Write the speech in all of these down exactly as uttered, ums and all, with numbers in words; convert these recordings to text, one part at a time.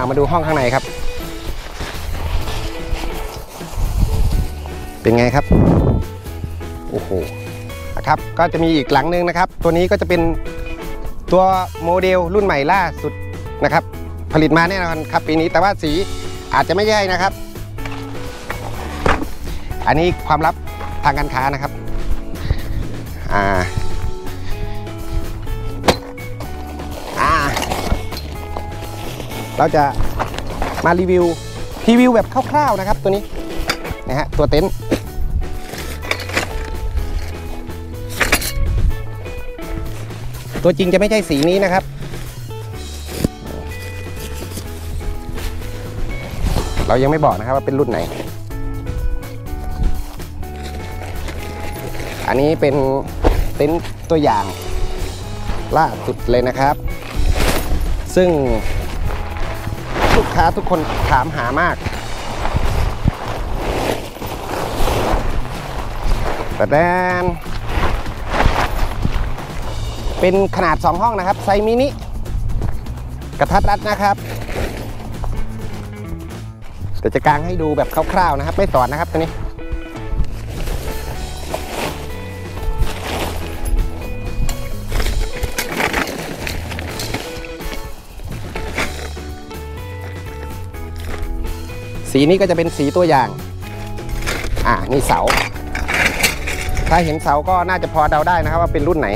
มาดูห้องข้างในครับเป็นไงครับโอ้โหนะครับก็จะมีอีกหลังนึงนะครับตัวนี้ก็จะเป็นตัวโมเดลรุ่นใหม่ล่าสุดนะครับผลิตมาแน่นอนครับปีนี้แต่ว่าสีอาจจะไม่ใช่นะครับอันนี้ความลับทางการค้านะครับอ่าอ่าเราจะมารีวิวพรีวิวแบบคร่าวๆนะครับตัวนี้นะฮะตัวเต็นท์ตัวจริงจะไม่ใช่สีนี้นะครับเรายังไม่บอกนะครับว่าเป็นรุ่นไหนอันนี้เป็นเต็นท์ตัวอย่างล่าสุดเลยนะครับซึ่งลูกค้าทุกคนถามหามากแต่แดนเป็นขนาดสองห้องนะครับไซส์มินิกระทัดรัดนะครับเดี๋ยวจะกางให้ดูแบบคร่าวๆนะครับไม่สอนนะครับตัวนี้สีนี้ก็จะเป็นสีตัวอย่างอ่านี่เสาถ้าเห็นเสาก็น่าจะพอเดาได้นะครับว่าเป็นรุ่นไหน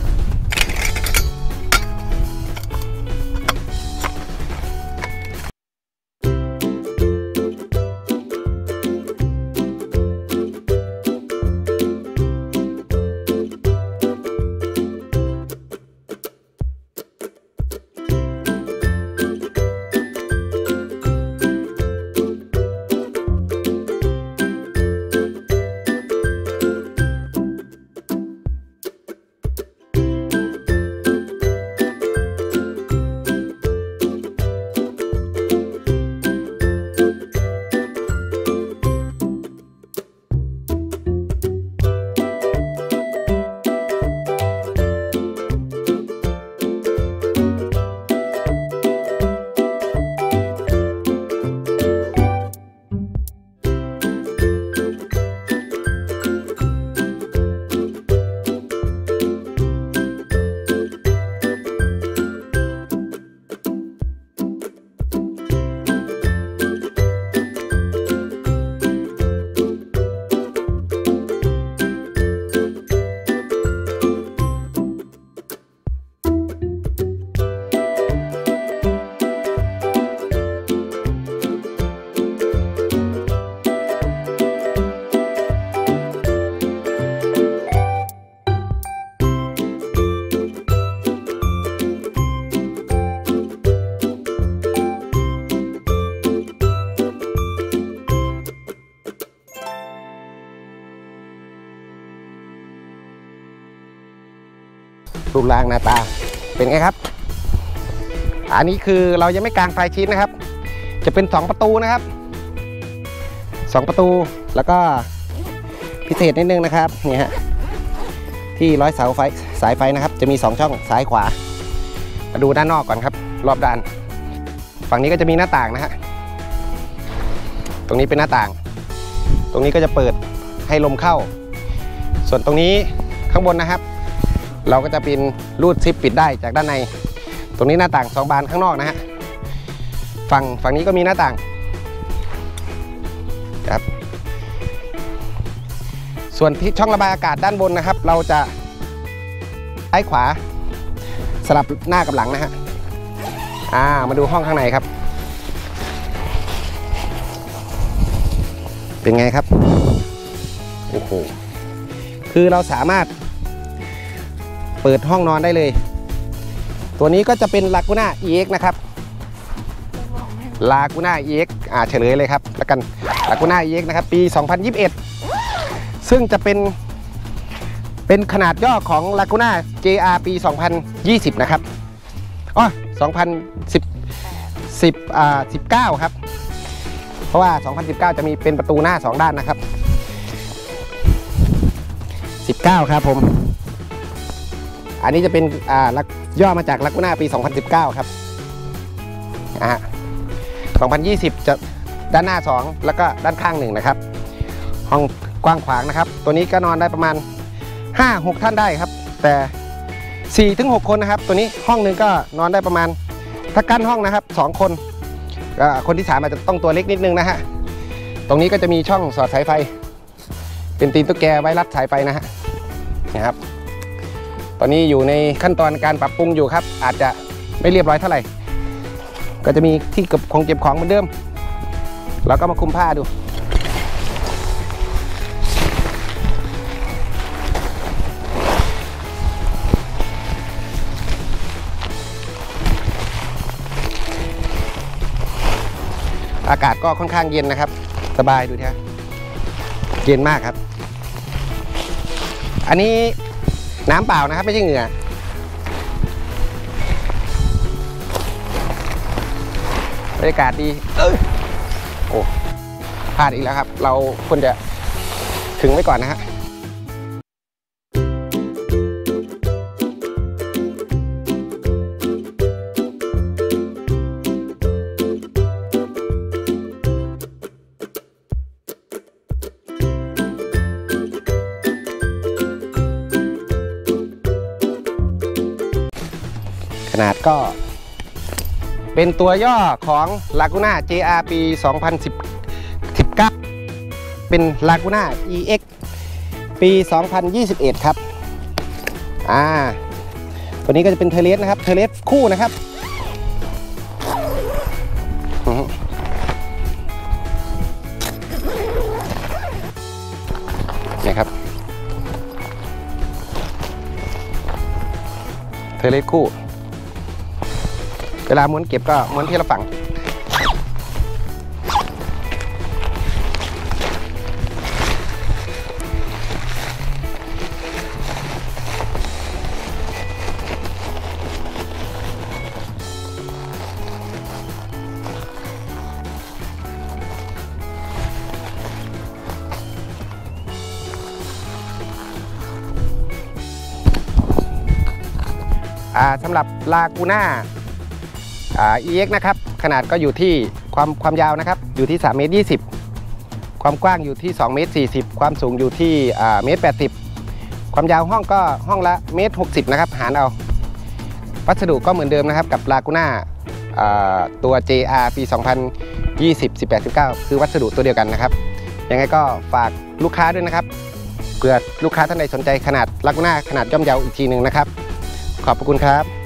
รูปร่างหน้าตาเป็นไงครับอันนี้คือเรายังไม่กางไฟชีทนะครับจะเป็นสองประตูนะครับสองประตูแล้วก็พิเศษนิดนึงนะครับนี่ฮะที่ร้อยเสาไฟสายไฟนะครับจะมีสองช่องซ้ายขวามาดูด้านนอกก่อนครับรอบด้านฝั่งนี้ก็จะมีหน้าต่างนะฮะตรงนี้เป็นหน้าต่างตรงนี้ก็จะเปิดให้ลมเข้าส่วนตรงนี้ข้างบนนะครับเราก็จะเป็นรูดซิปปิดได้จากด้านในตรงนี้หน้าต่างสองบานข้างนอกนะฮะฝั่งฝั่งนี้ก็มีหน้าต่างครับส่วนที่ช่องระบายอากาศด้านบนนะครับเราจะซ้ายขวาสลับหน้ากับหลังนะฮะอ่ามาดูห้องข้างในครับเป็นไงครับโอ้โหคือเราสามารถเปิดห้องนอนได้เลยตัวนี้ก็จะเป็น Laguna อี เอ็กซ์ นะครับ Laguna อี เอ็กซ์ อ่าเฉลยเลยครับแล้วกัน Laguna อี เอ็กซ์ นะครับปีสองพันยี่สิบเอ็ดซึ่งจะเป็นเป็นขนาดย่อของ Laguna เจ อาร์ ปีสองพันยี่สิบนะครับอ๋อสองพันสิบ สิบอ่าสิบเก้าครับเพราะว่าสองพันสิบเก้าจะมีเป็นประตูหน้าสองด้านนะครับสิบเก้าครับผมอันนี้จะเป็นอ่าย่อมาจาก Laguna ปีสองพันสิบเก้าครับอ่าสองพันยี่สิบจะด้านหน้าสองแล้วก็ด้านข้างหนึ่งนะครับห้องกว้างขวางนะครับตัวนี้ก็นอนได้ประมาณ ห้าหก ท่านได้ครับแต่ สี่ถึงหก คนนะครับตัวนี้ห้องหนึ่งก็นอนได้ประมาณถ้ากั้นห้องนะครับสองคนก็คนที่สามอาจจะต้องตัวเล็กนิดนึงนะฮะตรงนี้ก็จะมีช่องสอดสายไฟเป็นตีนตุ๊กแกไว้รัดสายไฟนะฮะนะครับตอนนี้อยู่ในขั้นตอนการปรับปรุงอยู่ครับอาจจะไม่เรียบร้อยเท่าไหร่ก็จะมีที่เก็บของเก็บของเหมือนเดิมแล้วก็มาคลุมผ้าดูอากาศก็ค่อนข้างเย็นนะครับสบายดูทีเย็นมากครับอันนี้น้ำเปล่านะครับไม่ใช่เหงื่อบรรยากาศดีเออโอ้พลาดอีกแล้วครับเราควรจะถึงไว้ก่อนนะฮะขนาดก็เป็นตัวย่อของ Laguna เจ อาร์ ปี สองพันสิบเก้า เป็น Laguna อี เอ็กซ์ ปี สองพันยี่สิบเอ็ด ครับอ่าตัวนี้ก็จะเป็นเทเลสนะครับเทเลสคู่นะครับนี่ครับเทเลสคู่เวลาม้วนเก็บก็ม้วนที่ละฝั่งสำหรับ Laguna อ่า อี เอ็กซ์ นะครับขนาดก็อยู่ที่ความความยาวนะครับอยู่ที่สามเมตรยี่สิบความกว้างอยู่ที่สองเมตรสี่สิบความสูงอยู่ที่อ่าเมตรแปดสิบความยาวห้องก็ห้องละเมตรหกสิบนะครับหารเอาวัสดุก็เหมือนเดิมนะครับกับ Laguna อ่าตัว เจ อาร์ ปี สองพันยี่สิบ สิบแปด สิบเก้า คือวัสดุตัวเดียวกันนะครับยังไงก็ฝากลูกค้าด้วยนะครับเผื่อลูกค้าท่านใดสนใจขนาด Laguna ขนาดย่อมเยาอีกทีหนึ่งนะครับขอบพระคุณครับ